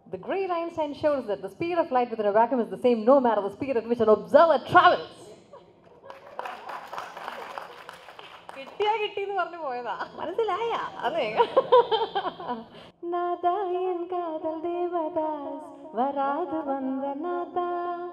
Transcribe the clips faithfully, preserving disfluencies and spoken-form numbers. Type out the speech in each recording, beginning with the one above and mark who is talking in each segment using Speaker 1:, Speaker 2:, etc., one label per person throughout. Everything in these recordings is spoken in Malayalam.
Speaker 1: The Great Einstein shows that the speed of light within a vacuum is the same no matter the speed at which an observer travels. കിട്ടിയാ കിട്ടിയെന്ന് പറഞ്ഞു പോയതാ, മനസ്സിലായ? അതെ. നാദായൻ കാതൽ ദേവദാസ് വരാതെ വന്ന നാദാ,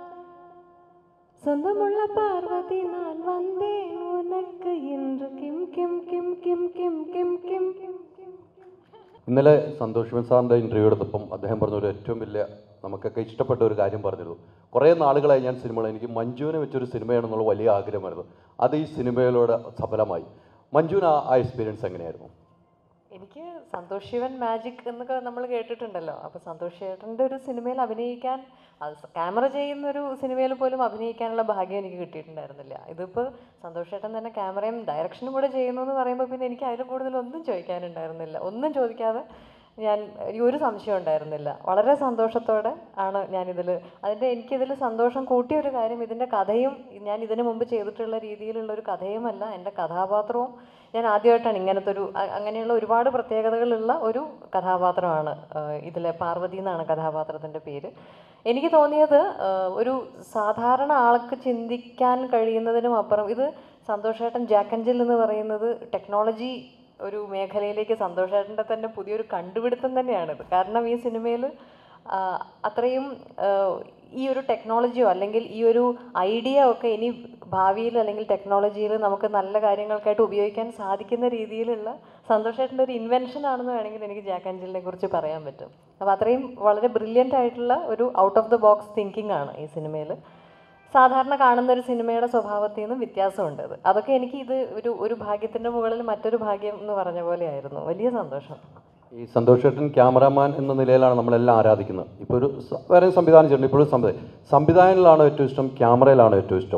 Speaker 1: സ്വന്തമുള്ള പാർവതി ഞാൻ വന്നേൻ ഉനക്ക് ഇன்று കിം കിം കിം കിം കിം കിം കിം കിം.
Speaker 2: ഇന്നലെ സന്തോഷ് ശിവൻ സാറിൻ്റെ ഇൻ്റർവ്യൂ എടുത്തപ്പം അദ്ദേഹം പറഞ്ഞൊരു ഏറ്റവും വലിയ നമുക്കൊക്കെ ഇഷ്ടപ്പെട്ട ഒരു കാര്യം പറഞ്ഞിരുന്നു. കുറേ നാളുകളായി ഞാൻ സിനിമകൾ, എനിക്ക് മഞ്ജുവിനെ വെച്ചൊരു സിനിമയാണെന്നുള്ള വലിയ ആഗ്രഹമായിരുന്നു. അത് ഈ സിനിമയിലൂടെ സഫലമായി. മഞ്ജുവിന് ആ എക്സ്പീരിയൻസ് എങ്ങനെയായിരുന്നു?
Speaker 1: എനിക്ക് സന്തോഷ് ശിവൻ മാജിക് എന്നൊക്കെ നമ്മൾ കേട്ടിട്ടുണ്ടല്ലോ. അപ്പോൾ സന്തോഷ് ചേട്ടൻ്റെ ഒരു സിനിമയിൽ അഭിനയിക്കാൻ, അത് ക്യാമറ ചെയ്യുന്നൊരു സിനിമയിൽ പോലും അഭിനയിക്കാനുള്ള ഭാഗ്യം എനിക്ക് കിട്ടിയിട്ടുണ്ടായിരുന്നില്ല. ഇതിപ്പോൾ സന്തോഷ് ചേട്ടൻ തന്നെ ക്യാമറയും ഡയറക്ഷനും കൂടെ ചെയ്യുന്നു എന്ന് പറയുമ്പോൾ പിന്നെ എനിക്ക് അതിൽ കൂടുതൽ ഒന്നും ചോദിക്കാനുണ്ടായിരുന്നില്ല. ഒന്നും ചോദിക്കാതെ ഞാൻ, ഒരു സംശയം ഉണ്ടായിരുന്നില്ല. വളരെ സന്തോഷത്തോടെ ആണ് ഞാനിതിൽ, അതിൻ്റെ എനിക്കിതിൽ സന്തോഷം കൂട്ടിയ ഒരു കാര്യം, ഇതിൻ്റെ കഥയും ഞാൻ ഇതിനു മുമ്പ് ചെയ്തിട്ടുള്ള രീതിയിലുള്ളൊരു കഥയുമല്ല, എൻ്റെ കഥാപാത്രവും ഞാൻ ആദ്യമായിട്ടാണ് ഇങ്ങനത്തെ ഒരു, അങ്ങനെയുള്ള ഒരുപാട് പ്രത്യേകതകളുള്ള ഒരു കഥാപാത്രമാണ് ഇതിലെ. പാർവതി എന്നാണ് കഥാപാത്രത്തിൻ്റെ പേര്. എനിക്ക് തോന്നിയത് ഒരു സാധാരണ ആൾക്ക് ചിന്തിക്കാൻ കഴിയുന്നതിനും അപ്പുറം, ഇത് സന്തോഷേട്ടൻ ജാക്ക് ആൻഡ് ജിൽ എന്ന് പറയുന്നത് ടെക്നോളജി ഒരു മേഖലയിലേക്ക് സന്തോഷേട്ടൻ്റെ തന്നെ പുതിയൊരു കണ്ടുപിടുത്തം തന്നെയാണിത്. കാരണം ഈ സിനിമയിൽ അത്രയും ഈ ഒരു ടെക്നോളജിയോ അല്ലെങ്കിൽ ഈ ഒരു ഐഡിയ ഒക്കെ ഇനി ഭാവിയിൽ അല്ലെങ്കിൽ ടെക്നോളജിയിൽ നമുക്ക് നല്ല കാര്യങ്ങൾക്കായിട്ട് ഉപയോഗിക്കാൻ സാധിക്കുന്ന രീതിയിലുള്ള സന്തോഷേട്ടൻ്റെ ഒരു ഇൻവെൻഷൻ ആണെന്ന് വേണമെങ്കിൽ എനിക്ക് ജാക്ക് ആൻഡ് ജില്ലിനെ കുറിച്ച് പറയാൻ പറ്റും. അപ്പോൾ അത്രയും വളരെ ബ്രില്യൻ്റ് ആയിട്ടുള്ള ഒരു out of the box thinking ആണ് ഈ സിനിമയിൽ. സാധാരണ കാണുന്ന ഒരു സിനിമയുടെ സ്വഭാവത്തിൽ നിന്നും വ്യത്യാസമുണ്ട്. അത് അതൊക്കെ എനിക്ക് ഇത് ഒരു ഒരു ഭാഗ്യത്തിൻ്റെ മുകളിൽ മറ്റൊരു ഭാഗ്യം എന്ന് പറഞ്ഞ പോലെയായിരുന്നു. വലിയ സന്തോഷം.
Speaker 2: ഈ സന്തോഷ് ചേട്ടൻ ക്യാമറാമാൻ എന്ന നിലയിലാണ് നമ്മളെല്ലാം ആരാധിക്കുന്നത്. ഇപ്പോൾ ഒരു വേറെ സംവിധാനം ചെയ്തിട്ടുണ്ട്, ഇപ്പോഴും സംവിധാനം സംവിധാനത്തിലാണോ ഏറ്റവും ഇഷ്ടം, ക്യാമറയിലാണോ ഏറ്റവും ഇഷ്ടം?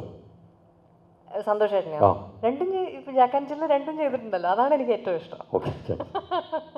Speaker 1: സന്തോഷ് ചേട്ടനെയോ? രണ്ടും. ഇപ്പോൾ ജാക്ക് ആൻഡ് ജിൽ രണ്ടും ചെയ്തിട്ടുണ്ടല്ലോ, അതാണ് എനിക്ക് ഏറ്റവും ഇഷ്ടം.
Speaker 2: ഓക്കെ.